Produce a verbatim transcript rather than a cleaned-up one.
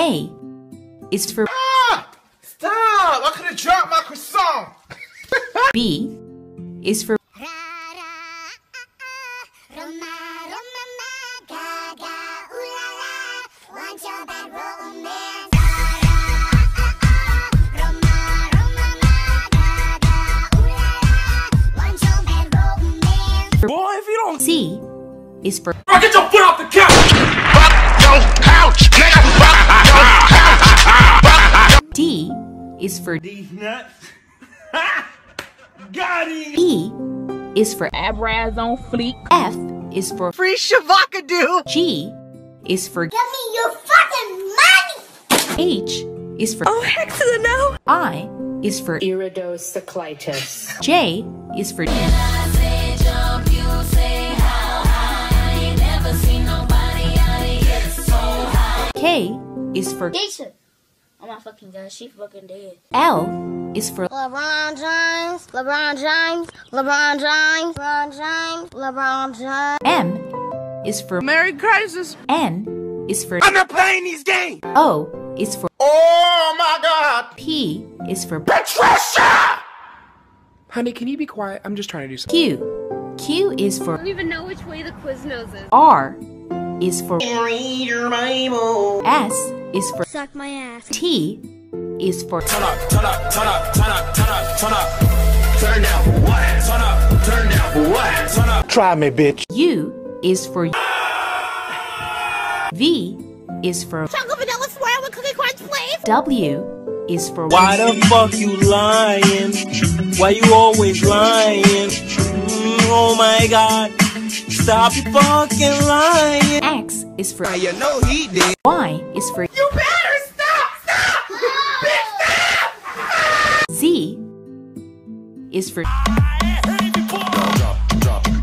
A is for Stop! Stop! I could have dropped my croissant! B is for Boy, if you don't C is for Bro, get your foot off the couch! D is for These nuts. Got him! E is for Abraz on fleek. F is for Free Shavakadu! G is for Give me your fucking money! H is for Oh, heck to the no! I is for Iridocyclitis. J is for K is for Jason! Oh my fucking god, she fucking dead. L is for LeBron James, LeBron James, LeBron James, LeBron James, LeBron James. M is for Merry Crisis! N is for I'm not playing these games! O is for Oh my god! P is for Patricia! Honey, can you be quiet? I'm just trying to do something. Q. Q is for I don't even know which way the Quiznos is. R is for Read your Bible. S is for Suck my ass. T is for Turn up, turn up, turn up, turn up, turn up, turn up. Turn down for what? Turn up, turn down for what? Turn up. Try me, bitch. U is for V is for Chocolate vanilla swirl with cookie crunch, please. W is for Why the fuck you lying? Why you always lying? Mm, oh my god. Stop you fucking lying. X is for You know he did. Y is for You better stop! Stop! Bitch, stop! Z is for Drop, drop, drop.